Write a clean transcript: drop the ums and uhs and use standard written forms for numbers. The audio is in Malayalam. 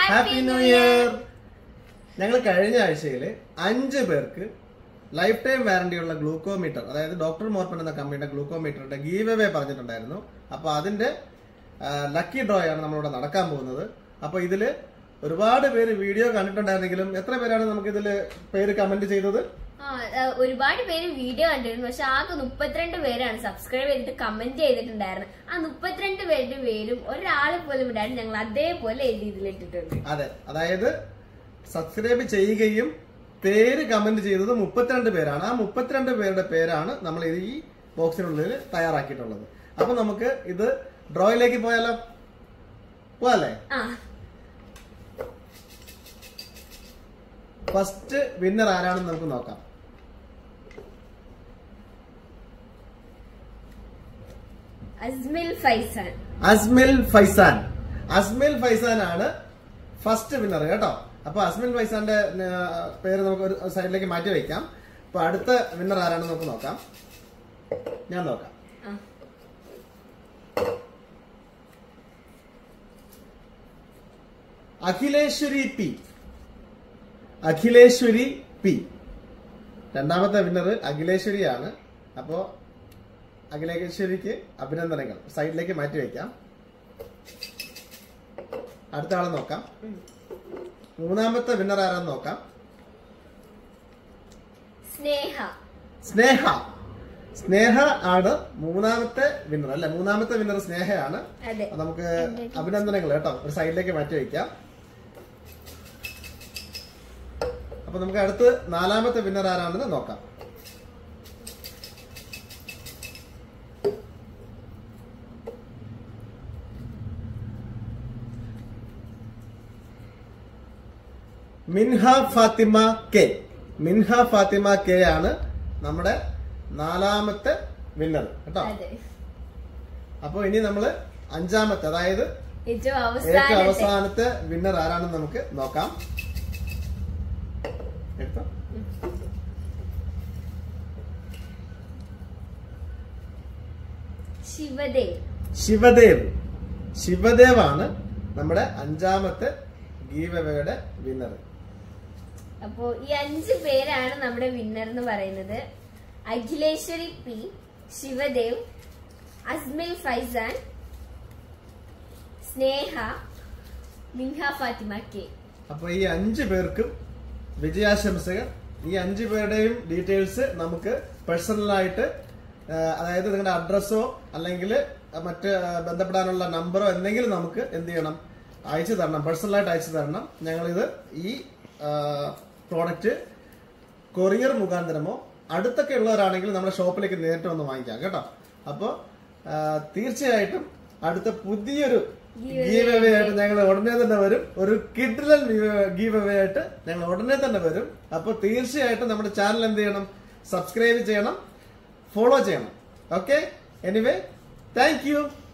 Happy new year. ഞങ്ങൾ കഴിഞ്ഞ ആഴ്ചയിൽ 5 പേർക്ക് ലൈഫ് ടൈം വാറന്റിയുള്ള ഗ്ലൂക്കോമീറ്റർ, അതായത് ഡോക്ടർ മോർപ്പൻ എന്ന കമ്പനിയുടെ ഗ്ലൂക്കോമീറ്ററിന്റെ ഗീവ് അവേ പറഞ്ഞിട്ടുണ്ടായിരുന്നു. അപ്പൊ അതിന്റെ ലക്കി ഡ്രോ ആണ് നമ്മളിവിടെ നടക്കാൻ പോകുന്നത്. അപ്പൊ ഇതില് ഒരുപാട് പേര് വീഡിയോ കണ്ടിട്ടുണ്ടായിരുന്നെങ്കിലും എത്ര പേരാണ് നമുക്ക് ഇതില് പേര് കമന്റ് ചെയ്തത്? ഒരുപാട് പേര് വീഡിയോ കണ്ടിരുന്നു. പക്ഷെ ആകെ 32 പേരാണ് സബ്സ്ക്രൈബ് ചെയ്തിട്ട് കമന്റ് ചെയ്തിട്ടുണ്ടായിരുന്നു. ആ 32 പേരുടെ പേരും ഒരാളെ പോലും ഇടാൻ ഞങ്ങൾ അതേപോലെ ഇതിലിട്ടിട്ടുണ്ട്. അതെ, അതായത് സബ്സ്ക്രൈബ് ചെയ്യുകയും പേര് കമന്റ് ചെയ്തത് 32 പേരാണ്. ആ 32 പേരുടെ പേരാണ് നമ്മൾ ഈ ബോക്സിനുള്ളിൽ തയ്യാറാക്കിയിട്ടുള്ളത്. അപ്പൊ നമുക്ക് ഇത് ഡ്രോയിലേക്ക് പോയാലോ? പോവാല്ലേ? ഫസ്റ്റ് വിന്നർ ആരാണെന്ന് നമുക്ക് നോക്കാം. അസ്മിൽ ഫൈസാൻ ആണ് ഫസ്റ്റ് വിന്നർ കേട്ടോ. അപ്പൊ അസ്മിൽ ഫൈസാന്റെ പേര് നമുക്ക് ഒരു സൈഡിലേക്ക് മാറ്റി വയ്ക്കാം. അപ്പൊ അടുത്ത വിന്നർ ആരാണെന്ന് നമുക്ക് നോക്കാം. ഞാൻ നോക്കാം. അഖിലേശ്വരി പി രണ്ടാമത്തെ വിന്നർ അഖിലേശ്വരിയാണ്. അപ്പോ അഖിലേശ്വരിക്ക് അഭിനന്ദനങ്ങൾ. സൈഡിലേക്ക് മാറ്റി വയ്ക്കാം. അടുത്ത ആളെ നോക്കാം. മൂന്നാമത്തെ വിന്നർ ആരാന്ന് നോക്കാം. സ്നേഹ ആണ് മൂന്നാമത്തെ വിന്നർ. അല്ലെ, മൂന്നാമത്തെ വിന്നർ സ്നേഹയാണ്. നമുക്ക് അഭിനന്ദനങ്ങൾ കേട്ടോ. ഒരു സൈഡിലേക്ക് മാറ്റി വയ്ക്കാം. അപ്പൊ നമുക്ക് അടുത്ത് നാലാമത്തെ വിന്നർ ആരാണെന്ന് നോക്കാം. മിൻഹ ഫാത്തിമ കെ ആണ് നമ്മുടെ നാലാമത്തെ വിന്നർ കേട്ടോ. അപ്പൊ ഇനി നമ്മള് അഞ്ചാമത്തെ, അതായത് ഏറ്റവും അവസാനത്തെ വിന്നർ ആരാണെന്ന് നമുക്ക് നോക്കാം. ശിവദേവ് ആണ് നമ്മുടെ അഞ്ചാമത്തെ ഗീവ് അവേയുടെ വിന്നർ. അപ്പോ ഈ 5 പേരാണ് നമ്മുടെ വിന്നർ എന്ന് പറയുന്നത്. Akhileshwari P, Shivadev, Asmil Faizan, Sneha, Minha Fathima K. അപ്പൊ ഈ 5 പേർക്കും വിജയാശംസകൾ. ഈ 5 പേരുടെയും ഡീറ്റെയിൽസ് നമുക്ക് പേഴ്സണലായിട്ട്, അതായത് നിങ്ങളുടെ അഡ്രസ്സോ അല്ലെങ്കിൽ മറ്റ് ബന്ധപ്പെടാനുള്ള നമ്പറോ എന്തെങ്കിലും നമുക്ക് എന്ത് ചെയ്യണം, അയച്ചു തരണം. പേഴ്സണലായിട്ട് അയച്ചു തരണം. ഞങ്ങളിത് ഈ പ്രോഡക്റ്റ് കൊറിയർ മുഖാന്തരമോ അടുത്തൊക്കെ ഉള്ളവരാണെങ്കിൽ നമ്മുടെ ഷോപ്പിലേക്ക് നേരിട്ട് വന്ന് വാങ്ങിക്കാം കേട്ടോ. അപ്പോ തീർച്ചയായിട്ടും അടുത്ത പുതിയൊരു ഗീവ് അവേ ആയിട്ട് ഞങ്ങൾ ഉടനെ തന്നെ വരും. ഒരു കിഡിലൻ ഗീവ് അവേ ആയിട്ട് ഞങ്ങൾ ഉടനെ തന്നെ വരും. അപ്പൊ തീർച്ചയായിട്ടും നമ്മുടെ ചാനൽ എന്ത് ചെയ്യണം, സബ്സ്ക്രൈബ് ചെയ്യണം, ഫോളോ ചെയ്യണം. Okay, anyway, thank U.